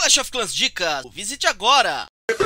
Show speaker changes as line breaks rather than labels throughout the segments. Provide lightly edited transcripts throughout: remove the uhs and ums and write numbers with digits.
Clash of Clans Dicas, visite agora!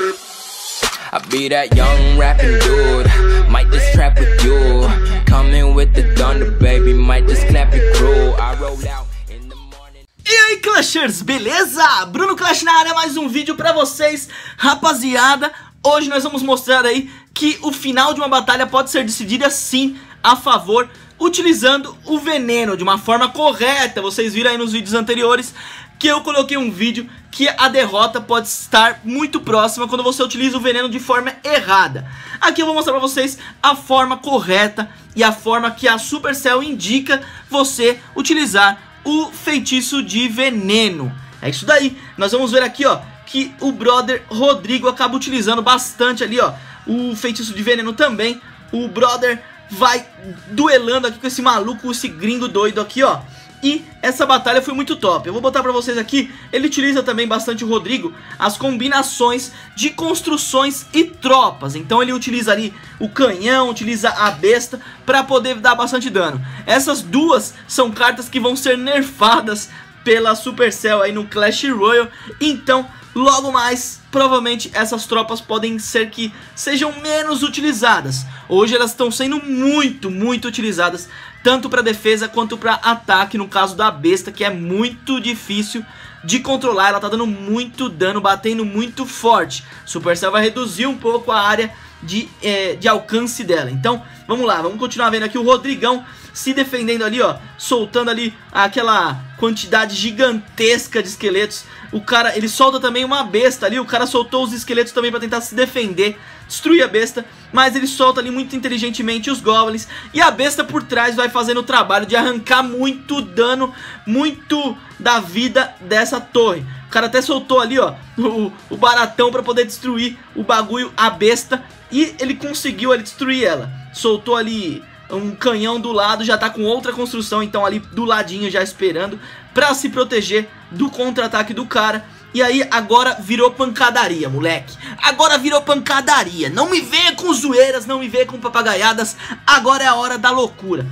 I be that young rapping dude, might just trap with you. Coming with the thunder, baby, might just clap it crew. I roll out in the morning.
E aí, Clashers, beleza? Bruno Clash na área, mais um vídeo pra vocês, rapaziada. Hoje nós vamos mostrar aí que o final de uma batalha pode ser decidida sim a favor, utilizando o veneno de uma forma correta. Vocês viram aí nos vídeos anteriores que eu coloquei um vídeo que a derrota pode estar muito próxima quando você utiliza o veneno de forma errada. Aqui eu vou mostrar pra vocês a forma correta e a forma que a Supercell indica você utilizar o feitiço de veneno. É isso daí. Nós vamos ver aqui, ó, que o brother Rodrigo acaba utilizando bastante ali, ó, o feitiço de veneno também. O brother vai duelando aqui com esse maluco, esse gringo doido aqui, ó. E essa batalha foi muito top. Eu vou botar pra vocês aqui. Ele utiliza também bastante, o Rodrigo, as combinações de construções e tropas. Então ele utiliza ali o canhão, utiliza a besta pra poder dar bastante dano. Essas duas são cartas que vão ser nerfadas pela Supercell aí no Clash Royale. Então logo mais, provavelmente essas tropas podem ser que sejam menos utilizadas. Hoje elas estão sendo muito utilizadas, tanto para defesa quanto para ataque, no caso da besta, que é muito difícil de controlar. Ela tá dando muito dano, batendo muito forte. Supercell vai reduzir um pouco a área de alcance dela. Então vamos lá, vamos continuar vendo aqui o Rodrigão se defendendo ali, ó, soltando ali aquela quantidade gigantesca de esqueletos. O cara, ele solta também uma besta ali. O cara soltou os esqueletos também pra tentar se defender, destruir a besta, mas ele solta ali muito inteligentemente os goblins. E a besta por trás vai fazendo o trabalho de arrancar muito dano, muito da vida dessa torre. O cara até soltou ali, ó, o baratão pra poder destruir o bagulho, a besta. E ele conseguiu ali destruir ela. Soltou ali um canhão do lado, já tá com outra construção, então ali do ladinho já esperando pra se proteger do contra-ataque do cara. E aí agora virou pancadaria, moleque. Agora virou pancadaria. Não me venha com zoeiras, não me venha com papagaiadas. Agora é a hora da loucura.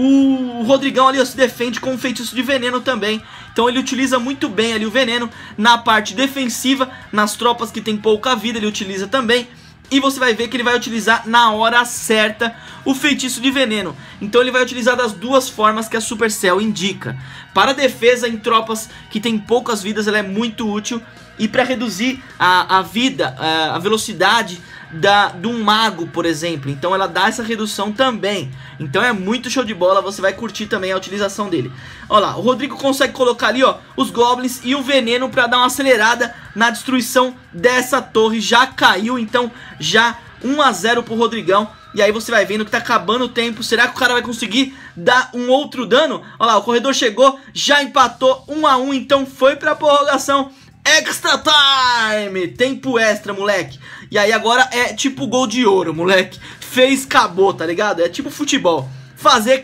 O Rodrigão ali, ó, se defende com um feitiço de veneno também. Então ele utiliza muito bem ali o veneno na parte defensiva. Nas tropas que tem pouca vida ele utiliza também. E você vai ver que ele vai utilizar na hora certa o feitiço de veneno. Então ele vai utilizar das duas formas que a Supercell indica. Para defesa em tropas que tem poucas vidas, ela é muito útil. E para reduzir a vida, a velocidade de um mago, por exemplo. Então ela dá essa redução também. Então é muito show de bola, você vai curtir também a utilização dele. Olha lá, o Rodrigo consegue colocar ali, ó, os goblins e o veneno para dar uma acelerada na destruição dessa torre. Já caiu, então já 1 a 0 pro Rodrigão. E aí você vai vendo que tá acabando o tempo. Será que o cara vai conseguir dar um outro dano? Olha lá, o corredor chegou, já empatou 1 a 1, então foi pra prorrogação. Extra time! Tempo extra, moleque. E aí agora é tipo gol de ouro, moleque. Fez, acabou, tá ligado? É tipo futebol. Fazer,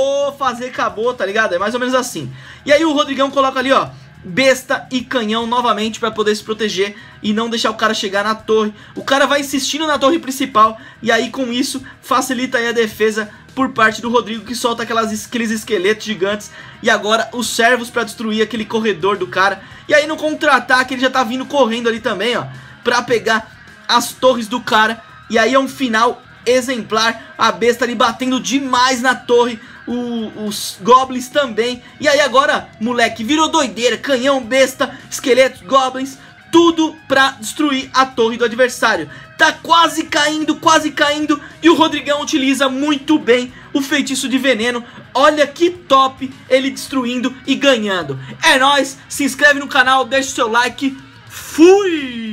acabou, tá ligado? É mais ou menos assim. E aí o Rodrigão coloca ali, ó, besta e canhão novamente pra poder se proteger e não deixar o cara chegar na torre. O cara vai insistindo na torre principal e aí com isso facilita aí a defesa por parte do Rodrigo, que solta aqueles esqueletos gigantes. E agora os servos pra destruir aquele corredor do cara. E aí no contra-ataque ele já tá vindo correndo ali também, ó, pra pegar as torres do cara. E aí é um final exemplar. A besta ali batendo demais na torre, os goblins também. E aí agora, moleque, virou doideira. Canhão, besta, esqueletos, goblins, tudo pra destruir a torre do adversário. Tá quase caindo, e o Rodrigão utiliza muito bem o feitiço de veneno. Olha que top, ele destruindo e ganhando. É nóis, se inscreve no canal, deixa o seu like. Fui!